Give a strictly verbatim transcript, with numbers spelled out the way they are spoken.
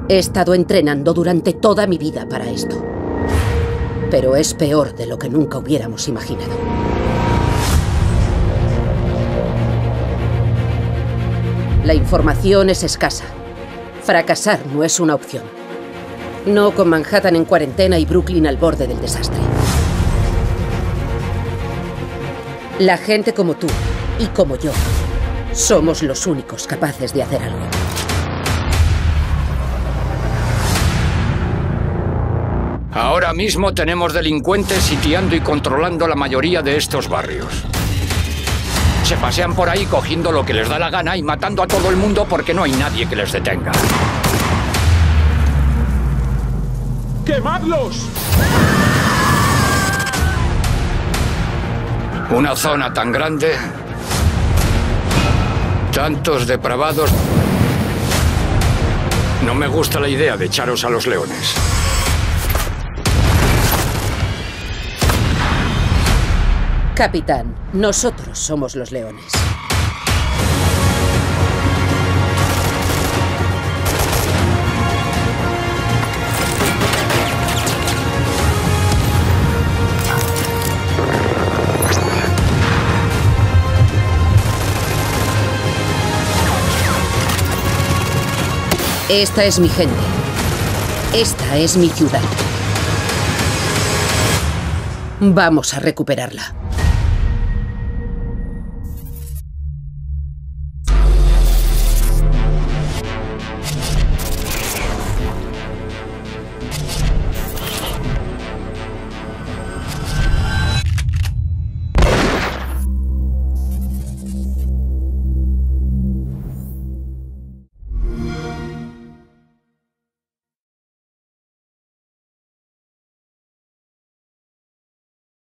He estado entrenando durante toda mi vida para esto. Pero es peor de lo que nunca hubiéramos imaginado. La información es escasa. Fracasar no es una opción. No con Manhattan en cuarentena y Brooklyn al borde del desastre. La gente como tú y como yo somos los únicos capaces de hacer algo. Ahora mismo tenemos delincuentes sitiando y controlando la mayoría de estos barrios. Se pasean por ahí cogiendo lo que les da la gana y matando a todo el mundo porque no hay nadie que les detenga. ¡Quemadlos! Una zona tan grande, tantos depravados. No me gusta la idea de echaros a los leones. Capitán, nosotros somos los leones. Esta es mi gente. Esta es mi ciudad. Vamos a recuperarla.